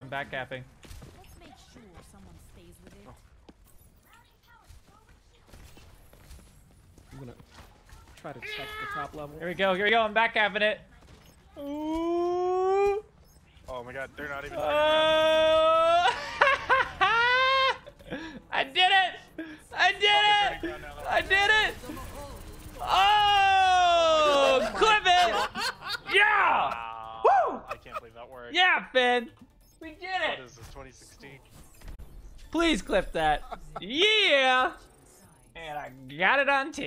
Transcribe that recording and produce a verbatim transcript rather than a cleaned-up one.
I'm back capping. Let's make sure someone stays with it. I'm gonna try to check the top level. Here we go. Here we go. I'm back capping it. Ooh. Oh my god, they're not even. Oh. I did it! I did it! I did it! Oh! Clip it! Yeah! Wow. Woo! I can't believe that worked. Yeah, Finn! We did What it! is this, twenty sixteen? Please clip that. Yeah! And I got it on tape.